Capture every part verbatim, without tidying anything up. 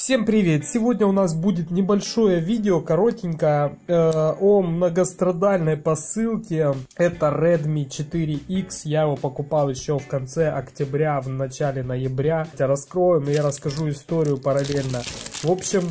Всем привет! Сегодня у нас будет небольшое видео, коротенькое, э, о многострадальной посылке. Это Redmi четыре икс. Я его покупал еще в конце октября, в начале ноября. Раскроем, и я расскажу историю параллельно. В общем,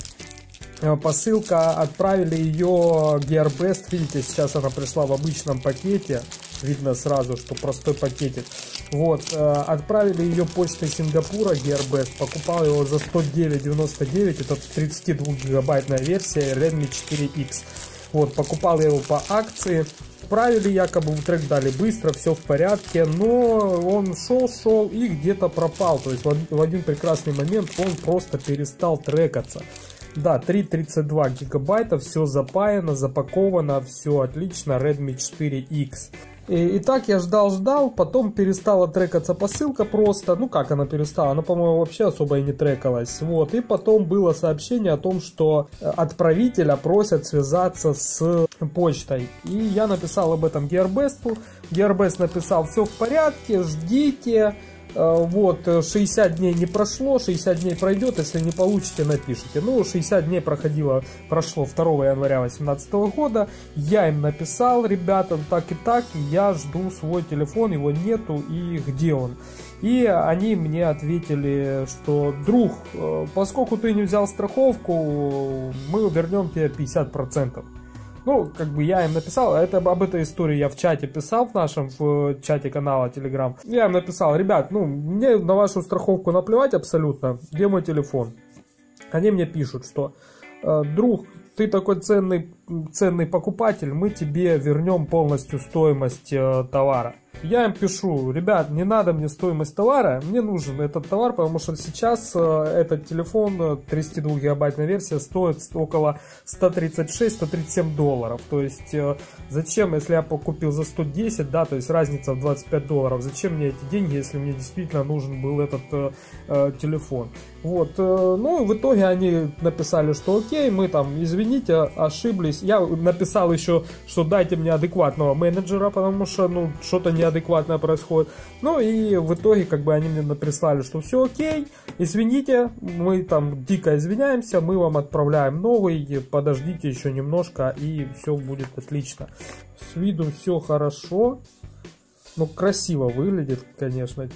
посылка, отправили ее Gearbest. Видите, сейчас она пришла в обычном пакете. Видно сразу, что простой пакетик. Вот, э, отправили ее почтой Сингапура, Gearbest. Покупал его за сто девять девяносто девять. Это тридцатидвухгигабайтная версия Redmi четыре икс. Вот, покупал я его по акции. Отправили, якобы в трек дали быстро, все в порядке. Но он шел-шел и где-то пропал. То есть в один прекрасный момент он просто перестал трекаться. Да, три тридцать два гигабайта, все запаяно, запаковано, все отлично, Redmi четыре икс. И, и так я ждал-ждал, потом перестала трекаться посылка просто. Ну как она перестала? Она, по-моему, вообще особо и не трекалась. Вот. И потом было сообщение о том, что отправителя просят связаться с почтой. И я написал об этом Gearbest. Gearbest написал: все в порядке, ждите. Вот, шестьдесят дней не прошло, шестьдесят дней пройдет, если не получите, напишите. Ну, шестьдесят дней проходило, прошло второго января две тысячи восемнадцатого года. Я им написал: ребята, так и так, я жду свой телефон, его нету, и где он? И они мне ответили, что: друг, поскольку ты не взял страховку, мы вернем тебе пятьдесят процентов. Ну, как бы я им написал, это, об этой истории я в чате писал, в нашем в чате канала Telegram. Я им написал: ребят, ну, мне на вашу страховку наплевать абсолютно, где мой телефон? Они мне пишут, что: друг, ты такой ценный, ценный покупатель, мы тебе вернем полностью стоимость э, товара. Я им пишу: ребят, не надо мне стоимость товара, мне нужен этот товар, потому что сейчас э, этот телефон, тридцатидвухгигабайтная версия, стоит около сто тридцать шесть — сто тридцать семь долларов. То есть э, зачем, если я купил за сто десять, да, то есть разница в двадцать пять долларов, зачем мне эти деньги, если мне действительно нужен был этот э, э, телефон? Вот, э, ну, в итоге они написали, что окей, мы там, извините, ошиблись. Я написал еще, что дайте мне адекватного менеджера, потому что, ну, что-то неадекватное происходит. Ну, и в итоге, как бы, они мне прислали, что все окей, извините, мы там дико извиняемся, мы вам отправляем новый, подождите еще немножко, и все будет отлично. С виду все хорошо, ну, красиво выглядит, конечно.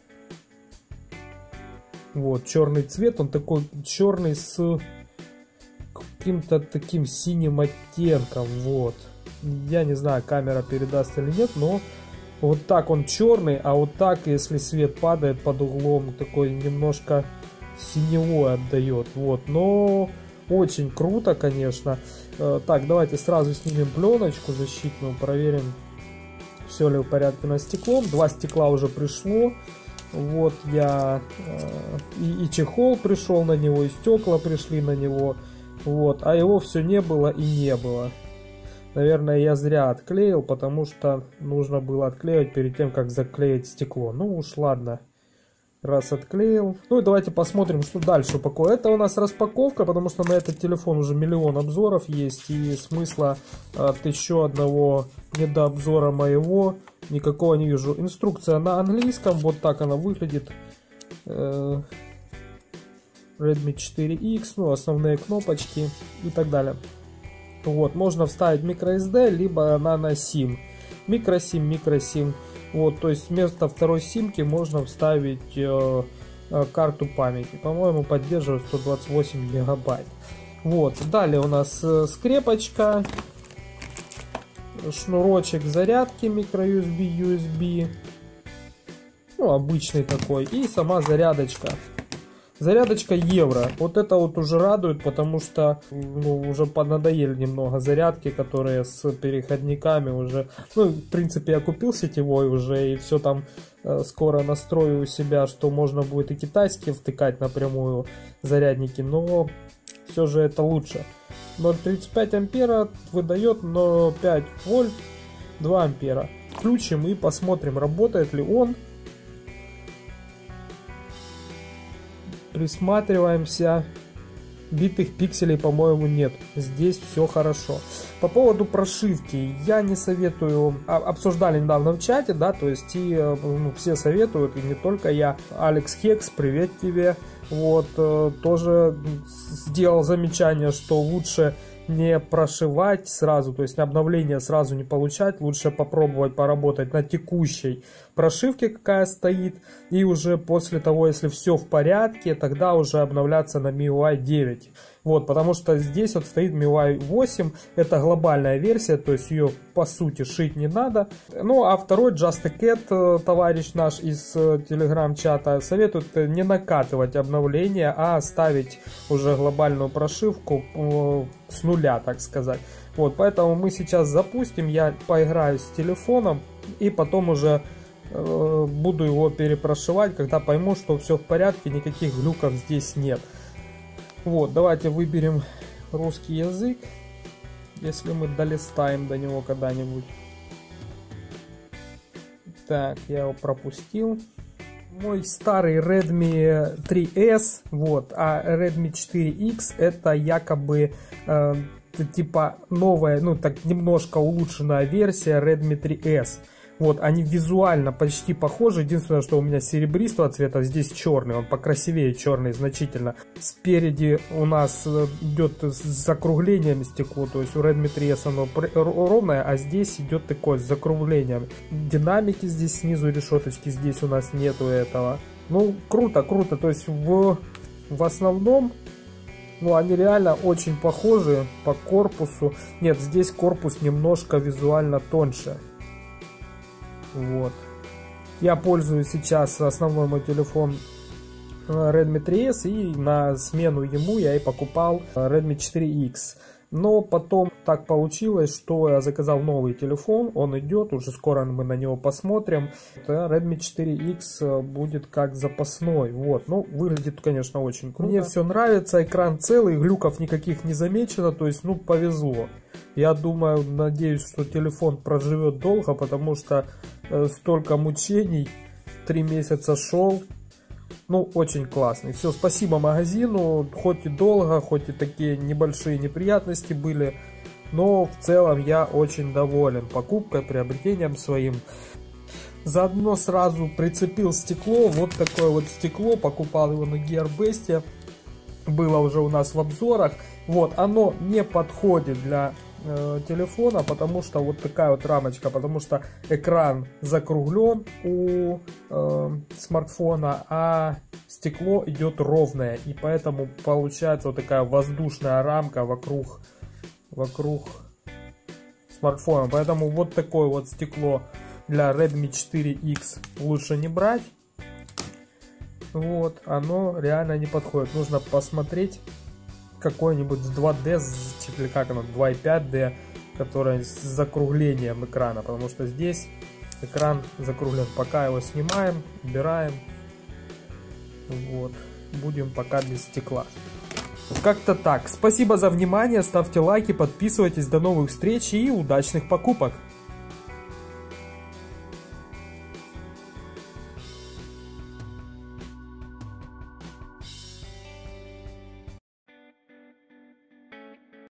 Вот, черный цвет, он такой черный с каким-то таким синим оттенком, вот. Я не знаю, камера передаст или нет, но вот так он черный, а вот так, если свет падает под углом, такой немножко синевой отдает, вот. Но очень круто, конечно. Так, давайте сразу снимем пленочку защитную, проверим, все ли в порядке на стеклом. Два стекла уже пришло. Вот я э, и, и чехол пришел на него, и стекла пришли на него. Вот, а его все не было и не было. Наверное, я зря отклеил, потому что нужно было отклеивать перед тем, как заклеить стекло. Ну уж ладно, раз отклеил. Ну и давайте посмотрим, что дальше упаковывать. Это у нас распаковка, потому что на этот телефон уже миллион обзоров есть, и смысла от еще одного недообзора моего никакого не вижу. Инструкция на английском, вот так она выглядит. Redmi четыре икс, ну, основные кнопочки и так далее. Вот, можно вставить microSD, либо nano-SIM. Micro-SIM, micro-SIM. Вот, то есть вместо второй симки можно вставить э, э, карту памяти. По-моему, поддерживает сто двадцать восемь гигабайт. Вот, далее у нас э, скрепочка. Шнурочек зарядки micro-ю эс би, ю эс би. Ну, обычный такой. И сама зарядочка. Зарядочка евро. Вот это вот уже радует, потому что, ну, уже поднадоели немного зарядки, которые с переходниками уже. Ну, в принципе, я купил сетевой уже, и все там э, скоро настрою у себя, что можно будет и китайские втыкать напрямую зарядники, но все же это лучше. ноль целых тридцать пять ампера выдает, но пять вольт, два ампера. Включим и посмотрим, работает ли он. Присматриваемся. битых пикселей, по-моему, нет. Здесь все хорошо. По поводу прошивки, я не советую, обсуждали недавно в чате, да, то есть и ну, все советуют, и не только я. Алекс Хекс, привет тебе. Вот, тоже сделал замечание, что лучше не прошивать сразу, то есть обновление сразу не получать, лучше попробовать поработать на текущей прошивке, какая стоит, и уже после того, если все в порядке, тогда уже обновляться на эм ай ю ай девять. Вот, потому что здесь вот стоит эм ай ю ай восемь, это глобальная версия, то есть ее по сути шить не надо. Ну а второй Just a Cat, товарищ наш из телеграм-чата, советует не накатывать обновления, а ставить уже глобальную прошивку с нуля, так сказать. Вот, поэтому мы сейчас запустим, я поиграю с телефоном и потом уже э, буду его перепрошивать, когда пойму, что все в порядке, никаких глюков здесь нет. Вот, давайте выберем русский язык, если мы долистаем до него когда-нибудь. Так, я его пропустил. Мой старый Redmi три эс, вот, а Redmi четыре икс это якобы э, типа новая, ну так немножко улучшенная версия Redmi три эс. Вот, они визуально почти похожи, единственное, что у меня серебристого цвета, здесь черный, он покрасивее черный значительно. Спереди у нас идет с закруглениями стекло, то есть у Redmi три эс оно ровное, а здесь идет такое с закруглением. Динамики здесь снизу, решеточки, здесь у нас нету этого. Ну, круто, круто, то есть в, в основном, ну, они реально очень похожи по корпусу. Нет, здесь корпус немножко визуально тоньше. Вот. Я пользуюсь сейчас, основной мой телефон Redmi три эс, и на смену ему я и покупал Redmi четыре икс. Но потом так получилось, что я заказал новый телефон, он идет, уже скоро мы на него посмотрим. Redmi четыре икс будет как запасной, вот, ну, выглядит, конечно, очень круто. Мне все нравится, экран целый, глюков никаких не замечено, то есть, ну, повезло. Я думаю, надеюсь, что телефон проживет долго, потому что э, столько мучений, три месяца шел. Ну, очень классный. Все, спасибо магазину. Хоть и долго, хоть и такие небольшие неприятности были, но в целом я очень доволен покупкой, приобретением своим. Заодно сразу прицепил стекло. Вот такое вот стекло. Покупал его на Gearbest. Было уже у нас в обзорах. Вот, оно не подходит для э, телефона, потому что вот такая вот рамочка, потому что экран закруглен у э, смартфона, а стекло идет ровное, и поэтому получается вот такая воздушная рамка вокруг, вокруг смартфона. Поэтому вот такое вот стекло для Redmi четыре икс лучше не брать. Вот, оно реально не подходит. Нужно посмотреть какой-нибудь с два дэ, или как оно, два и пять дэ, которое с закруглением экрана, потому что здесь экран закруглен. Пока его снимаем, убираем. Вот, будем пока без стекла. Как-то так. Спасибо за внимание, ставьте лайки, подписывайтесь, до новых встреч и удачных покупок.